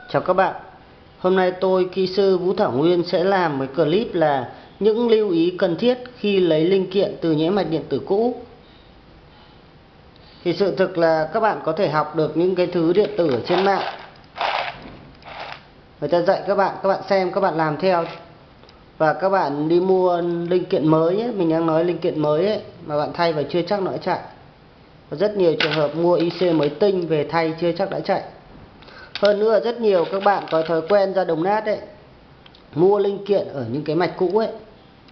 Chào các bạn. Hôm nay tôi, kỹ sư Vũ Thảo Nguyên sẽ làm một clip là những lưu ý cần thiết khi lấy linh kiện từ nhễ mạch điện tử cũ. Thì sự thực là các bạn có thể học được những cái thứ điện tử ở trên mạng. Người ta dạy các bạn xem, các bạn làm theo. Và các bạn đi mua linh kiện mới ấy, mình đang nói linh kiện mới ấy, mà bạn thay và chưa chắc nó đã chạy. Có rất nhiều trường hợp mua IC mới tinh về thay chưa chắc đã chạy. Hơn nữa rất nhiều các bạn có thói quen ra đồng nát ấy, mua linh kiện ở những cái mạch cũ ấy,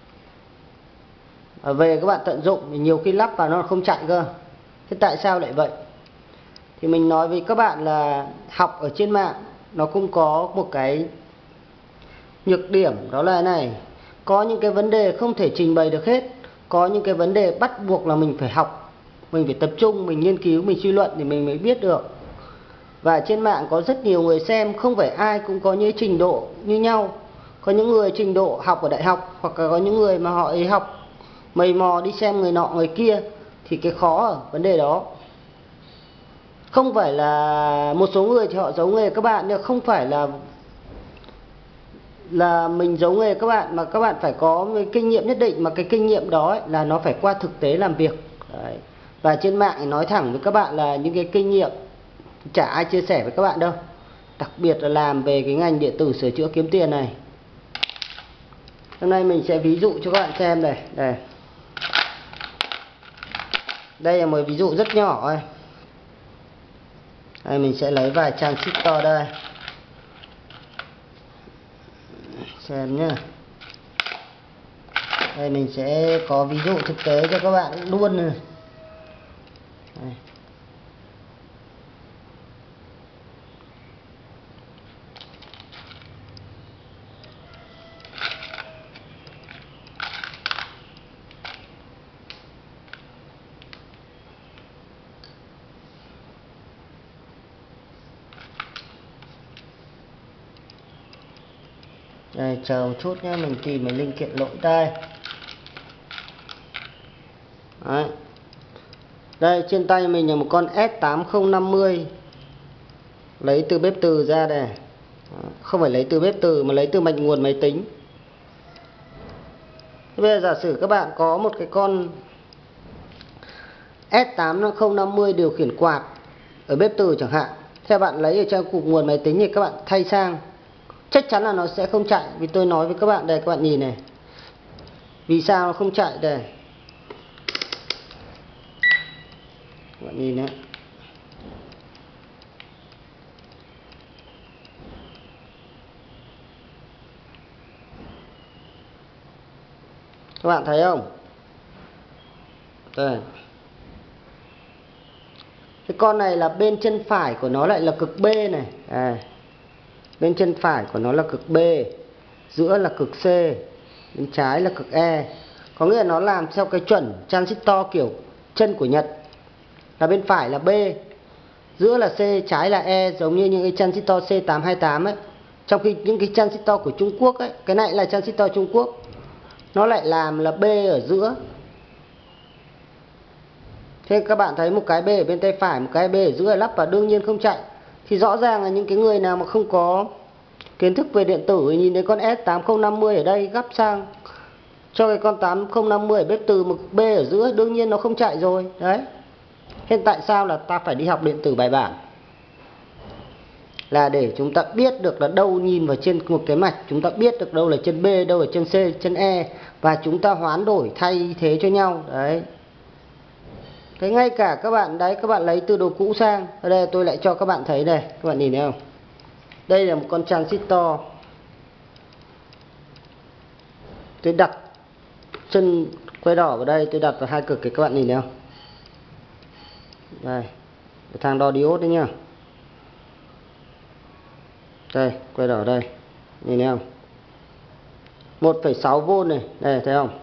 về các bạn tận dụng thì nhiều khi lắp vào nó không chạy cơ. Thế tại sao lại vậy? Thì mình nói với các bạn là học ở trên mạng nó cũng có một cái nhược điểm, đó là này, có những cái vấn đề không thể trình bày được hết, có những cái vấn đề bắt buộc là mình phải học, mình phải tập trung, mình nghiên cứu, mình suy luận thì mình mới biết được. Và trên mạng có rất nhiều người xem, không phải ai cũng có những trình độ như nhau. Có những người trình độ học ở đại học, hoặc là có những người mà họ ấy học mày mò đi xem người nọ người kia. Thì cái khó ở vấn đề đó không phải là một số người thì họ giấu nghề các bạn, nhưng không phải là mình giấu nghề các bạn, mà các bạn phải có cái kinh nghiệm nhất định, mà cái kinh nghiệm đó ấy, là nó phải qua thực tế làm việc. Đấy. Và trên mạng nói thẳng với các bạn là những cái kinh nghiệm chả ai chia sẻ với các bạn đâu, đặc biệt là làm về cái ngành điện tử sửa chữa kiếm tiền này. Hôm nay mình sẽ ví dụ cho các bạn xem này. Đây là một ví dụ rất nhỏ thôi. Đây, mình sẽ lấy vài transistor đây xem nhá. Đây mình sẽ có ví dụ thực tế cho các bạn luôn này. Đây. Đây, chờ một chút nhé, mình tìm cái linh kiện lỗi đây. Đấy. Đây, trên tay mình là một con S8050, lấy từ bếp từ ra đây. Không phải lấy từ bếp từ mà lấy từ mạch nguồn máy tính. Bây giờ giả sử các bạn có một cái con S8050 điều khiển quạt ở bếp từ chẳng hạn. Theo bạn lấy ở trong cục nguồn máy tính thì các bạn thay sang, chắc chắn là nó sẽ không chạy. Vì tôi nói với các bạn đây, các bạn nhìn này, vì sao nó không chạy đây, các bạn nhìn đấy. Các bạn thấy không? Đây. Cái con này là bên chân phải của nó lại là cực B này. Bên chân phải của nó là cực B, giữa là cực C, bên trái là cực E. Có nghĩa là nó làm theo cái chuẩn transistor kiểu chân của Nhật, là bên phải là B, giữa là C, trái là E, giống như những cái transistor C828 ấy. Trong khi những cái transistor của Trung Quốc ấy, cái này là transistor Trung Quốc, nó lại làm là B ở giữa. Thế các bạn thấy một cái B ở bên tay phải, một cái B ở giữa lắp vào đương nhiên không chạy. Thì rõ ràng là những cái người nào mà không có kiến thức về điện tử nhìn thấy con S8050 ở đây gắp sang cho cái con 8050 ở bếp từ một B ở giữa, đương nhiên nó không chạy rồi. Đấy. Hiện tại sao là ta phải đi học điện tử bài bản? Là để chúng ta biết được là đâu nhìn vào trên một cái mạch, chúng ta biết được đâu là chân B, đâu là chân C, chân E, và chúng ta hoán đổi thay thế cho nhau. Đấy. Thế ngay cả các bạn đấy, các bạn lấy từ đồ cũ sang. Ở đây tôi lại cho các bạn thấy đây, các bạn nhìn thấy không? Đây là một con transistor. Tôi đặt chân quay đỏ vào đây, tôi đặt vào hai cực, các bạn nhìn thấy không? Đây, cái thang đo diode đấy nhá. Đây, quay đỏ đây, nhìn thấy không? 1,6V này, đây thấy không?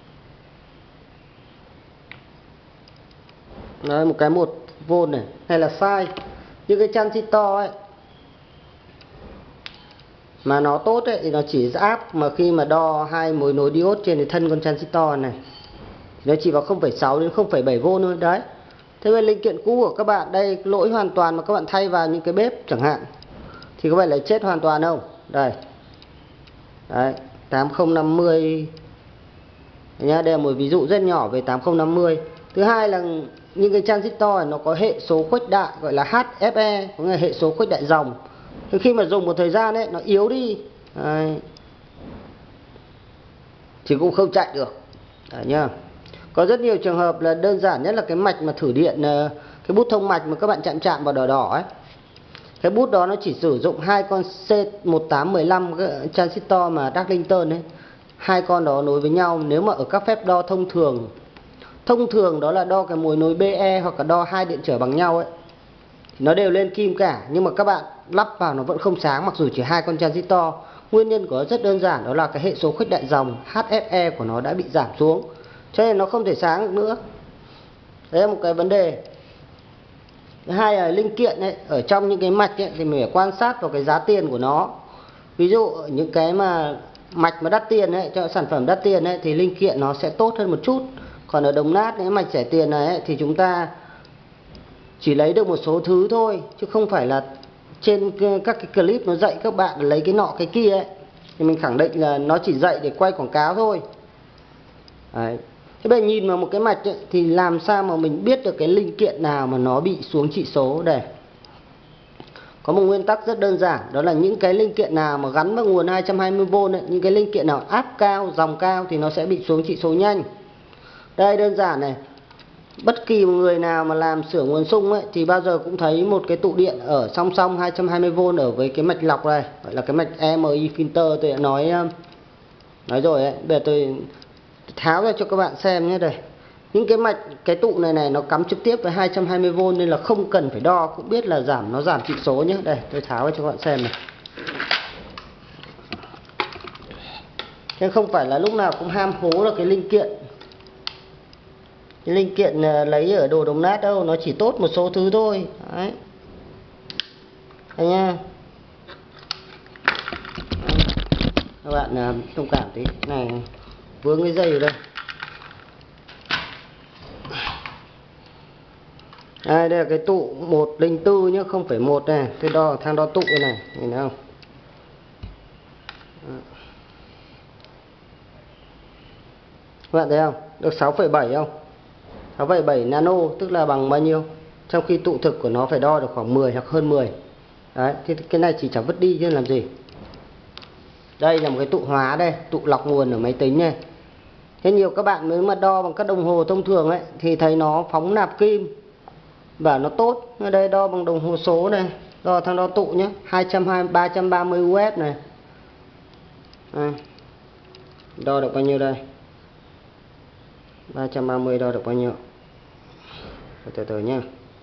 Đấy, một cái 1V này, hay là sai. Những cái transistor ấy mà nó tốt ấy thì nó chỉ áp mà khi mà đo hai mối nối diode trên cái thân con transistor này, nó chỉ vào 0,6 đến 0,7V thôi. Đấy. Thế về linh kiện cũ của các bạn đây lỗi hoàn toàn mà các bạn thay vào những cái bếp chẳng hạn, thì có phải là chết hoàn toàn không? Đây. Đấy, 8050 nhá, đây là một ví dụ rất nhỏ về 8050. Thứ hai là những cái transistor này nó có hệ số khuếch đại gọi là HFE, có nghĩa là hệ số khuếch đại dòng. Thì khi mà dùng một thời gian ấy nó yếu đi. Đấy. Thì cũng không chạy được. Đấy nhá. Có rất nhiều trường hợp là đơn giản nhất là cái mạch mà thử điện, cái bút thông mạch mà các bạn chạm chạm vào đỏ đỏ ấy. Cái bút đó nó chỉ sử dụng hai con C1815 cái transistor mà Darlington ấy. Hai con đó nối với nhau. Nếu mà ở các phép đo thông thường đó là đo cái mối nối BE hoặc là đo hai điện trở bằng nhau ấy, thì nó đều lên kim cả, nhưng mà các bạn lắp vào nó vẫn không sáng mặc dù chỉ hai con transistor. Nguyên nhân của nó rất đơn giản, đó là cái hệ số khuếch đại dòng HFE của nó đã bị giảm xuống, cho nên nó không thể sáng được nữa. Đấy là một cái vấn đề. Thứ hai là linh kiện ấy, ở trong những cái mạch ấy, thì mình phải quan sát vào cái giá tiền của nó. Ví dụ những cái mà mạch mà đắt tiền ấy, cho sản phẩm đắt tiền ấy, thì linh kiện nó sẽ tốt hơn một chút. Còn ở đồng nát những mạch rẻ tiền này ấy, thì chúng ta chỉ lấy được một số thứ thôi, chứ không phải là trên các cái clip nó dạy các bạn lấy cái nọ cái kia ấy. Thì mình khẳng định là nó chỉ dạy để quay quảng cáo thôi. Đấy. Thế bây giờ nhìn vào một cái mạch ấy, thì làm sao mà mình biết được cái linh kiện nào mà nó bị xuống trị số đây? Có một nguyên tắc rất đơn giản, đó là những cái linh kiện nào mà gắn vào nguồn 220V ấy, những cái linh kiện nào áp cao, dòng cao thì nó sẽ bị xuống trị số nhanh. Đây đơn giản này. Bất kỳ một người nào mà làm sửa nguồn sung ấy thì bao giờ cũng thấy một cái tụ điện ở song song 220V ở với cái mạch lọc này, gọi là cái mạch EMI filter. Tôi đã nói rồi ấy. Bây giờ tôi tháo ra cho các bạn xem nhé. Đây, những cái mạch, cái tụ này nó cắm trực tiếp với 220V nên là không cần phải đo cũng biết là nó giảm trị số nhé. Đây, tôi tháo ra cho các bạn xem này. Nhưng không phải là lúc nào cũng ham hố là cái linh kiện. Cái linh kiện lấy ở đồ đồng nát đâu, nó chỉ tốt một số thứ thôi. Đấy. Đây nha. Các bạn thông cảm tí. Này, vướng cái dây ở đây. Đây là cái tụ 104 nhá, 0,1 này. Tôi đo thang đo tụ đây này, nhìn thấy không? Các bạn thấy không? Được 6,7 không? 6,7 nano tức là bằng bao nhiêu? Trong khi tụ thực của nó phải đo được khoảng 10 hoặc hơn 10. Đấy, thì cái này chỉ chả vứt đi chứ làm gì. Đây là một cái tụ hóa đây, tụ lọc nguồn ở máy tính này. Thế nhiều các bạn nếu mà đo bằng các đồng hồ thông thường ấy thì thấy nó phóng nạp kim và nó tốt. Ở đây đo bằng đồng hồ số này, đo thang đo tụ nhé, 220 330 UF này. Đây. Đo được bao nhiêu đây? 330 đo được bao nhiêu? Từ từ nhé.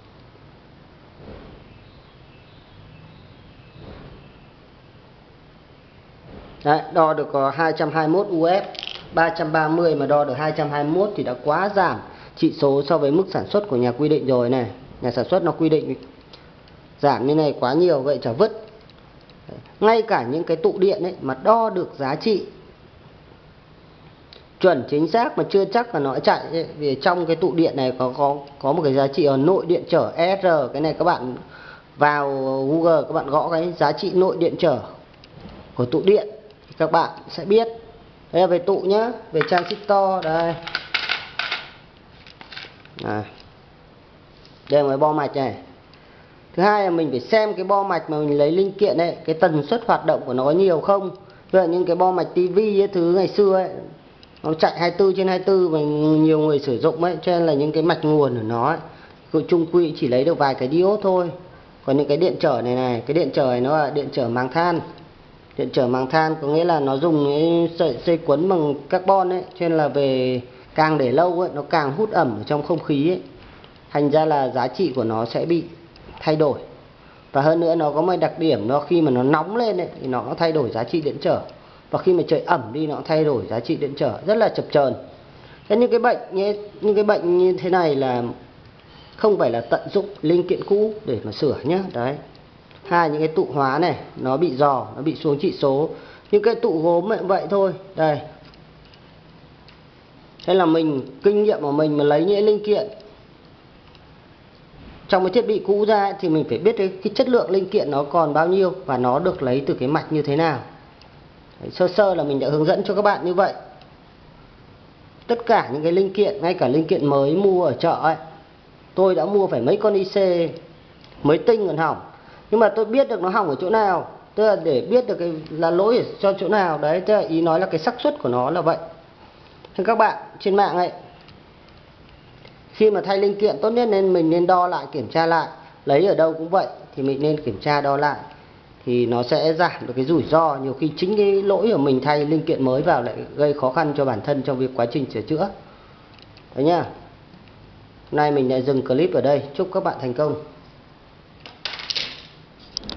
Đấy, đo được có 221 UF, 330 mà đo được 221 thì đã quá giảm trị số so với mức sản xuất của nhà quy định rồi này. Nhà sản xuất nó quy định giảm như này quá nhiều, vậy chả vứt. Ngay cả những cái tụ điện ấy mà đo được giá trị chuẩn chính xác mà chưa chắc là nó chạy ấy. Vì trong cái tụ điện này có một cái giá trị ở nội điện trở ESR. Cái này các bạn vào Google các bạn gõ cái giá trị nội điện trở của tụ điện thì các bạn sẽ biết. Đây là về tụ nhá, về transistor đây. Đây là cái bo mạch này. Thứ hai là mình phải xem cái bo mạch mà mình lấy linh kiện ấy, cái tần suất hoạt động của nó có nhiều không. Ví dụ những cái bo mạch tivi ấy, thứ ngày xưa ấy, nó chạy 24/24 và nhiều người sử dụng ấy, cho nên là những cái mạch nguồn của nó ấy, chung quy chỉ lấy được vài cái diode thôi. Còn những cái điện trở này, cái điện trở này nó là điện trở màng than. Điện trở màng than có nghĩa là nó dùng cái dây quấn bằng carbon ấy, cho nên là về càng để lâu ấy, nó càng hút ẩm ở trong không khí ấy. Thành ra là giá trị của nó sẽ bị thay đổi. Và hơn nữa nó có một đặc điểm, nó khi mà nó nóng lên ấy, thì nó thay đổi giá trị điện trở. Và khi mà trời ẩm đi nó thay đổi giá trị điện trở, rất là chập chờn. Thế những cái bệnh như thế này là không phải là tận dụng linh kiện cũ để mà sửa nhé. Đấy. Hai, những cái tụ hóa này nó bị rò, nó bị xuống trị số. Những cái tụ gốm vậy thôi. Đây. Thế là mình kinh nghiệm của mình mà lấy những linh kiện trong cái thiết bị cũ ra thì mình phải biết cái chất lượng linh kiện nó còn bao nhiêu và nó được lấy từ cái mạch như thế nào. Đấy, sơ sơ là mình đã hướng dẫn cho các bạn như vậy. Tất cả những cái linh kiện, ngay cả linh kiện mới mua ở chợ ấy, tôi đã mua phải mấy con IC mới tinh còn hỏng, nhưng mà tôi biết được nó hỏng ở chỗ nào, tức là để biết được cái là lỗi ở cho chỗ nào. Đấy, tức là ý nói là cái xác suất của nó là vậy. Thì các bạn trên mạng ấy, khi mà thay linh kiện tốt nhất nên mình nên đo lại, kiểm tra lại. Lấy ở đâu cũng vậy, thì mình nên kiểm tra đo lại thì nó sẽ giảm được cái rủi ro. Nhiều khi chính cái lỗi của mình thay linh kiện mới vào lại gây khó khăn cho bản thân trong việc quá trình sửa chữa. Đấy nhá. Hôm nay mình lại dừng clip ở đây. Chúc các bạn thành công.